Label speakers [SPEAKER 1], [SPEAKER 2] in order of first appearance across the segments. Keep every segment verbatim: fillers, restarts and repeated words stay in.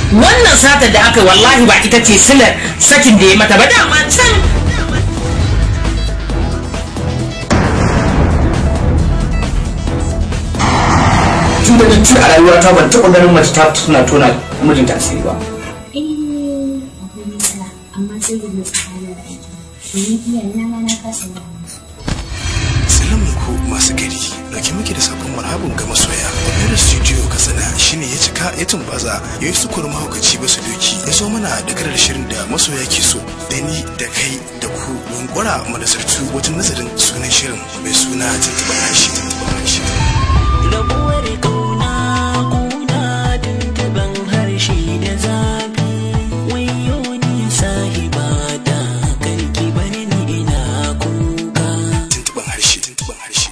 [SPEAKER 1] wannan satar da aka wallahi ba ita ce silar sakin da ya mata ba dama can.
[SPEAKER 2] Tun da ci a rayuwata ban taɓa ganin mace ta tuna tona mijinta asiri ba.
[SPEAKER 3] Eh, akwai matsala, amma sai da tsakanin da aiki. Domin iyaye na ma na kasa yi musu.
[SPEAKER 4] Salamun ku masu gari, dauke muke da sakon marhabin ga masoya. Wani studio Katsina shine ya cika ya tumbaza, ya yi sukurin mahaukaci ba su doki, ya zo mana da karar shirin da masoya ke so. Da ni da kai da ku yunkura manazartu wajen nazarin sunan shirin mai suna Tuntuben Harshe Tuntuben Harshe.
[SPEAKER 5] Rabuwar kauna kuna tuntuban harshe da zafi, wayo ni sahiba da karki bari ni ina kuka.
[SPEAKER 4] Tuntuben Harshe Tuntuben Harshe.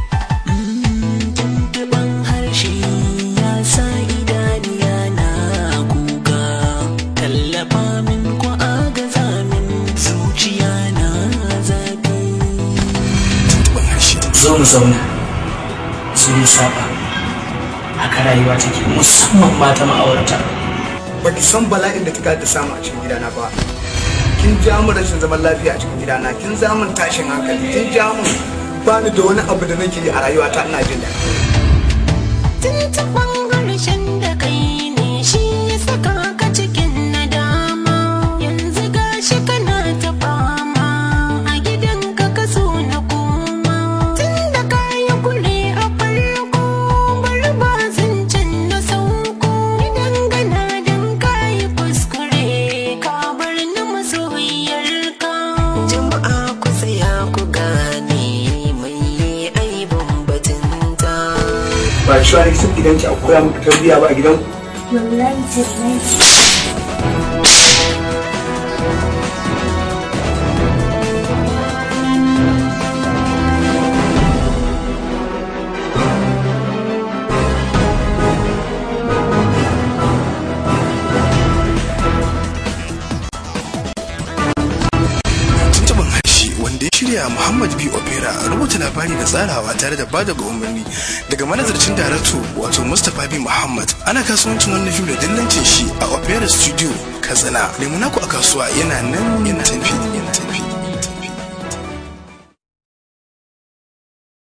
[SPEAKER 5] Tuntuban harshe ya sa idaniya na kuka, tallafa min ko agaza min zuciya na zafi.
[SPEAKER 4] Tuntuben Harshe.
[SPEAKER 2] Zo mu zauna. Sun saba haka rayuwa take musamman mata ma'aurata.
[SPEAKER 6] Baki san bala'in da kika da samu a cikin gidana ba. Kin ja mu rashin zaman lafiya a cikin gidana, kin za mun tashin hankali, kin ja mun bani da wani abu da nake yi a rayuwata ina jin daɗi.
[SPEAKER 5] Tuntuban harshen da kai ne shi ya saka ka cikin nadama, yanzu gashi kana ta fama a gidanka ka so na koma. Tun da kayi kure a farko bari ba zancen na sauko, idan gana don kayi kuskure ka bar na masoyiyarka. Jama'a ku tsaya ku gane mai aibun batunta.
[SPEAKER 6] Ba shi wani kisan gidanki a koya muku tarbiyya ba a gidanku.
[SPEAKER 3] Wallahi tallahi.
[SPEAKER 4] Tuntuben Harshe wanda ya shirya Muhammad B. Opera, rubuta labari da tsarawa tare da bada ga umarni daga manazarcin darakto wato Mustapha B. Muhammad. Ana kasuwancin wannan fim da dillancin shi a Opera Studio Katsina. Nemi naku a kasuwa yana nan yana tafi.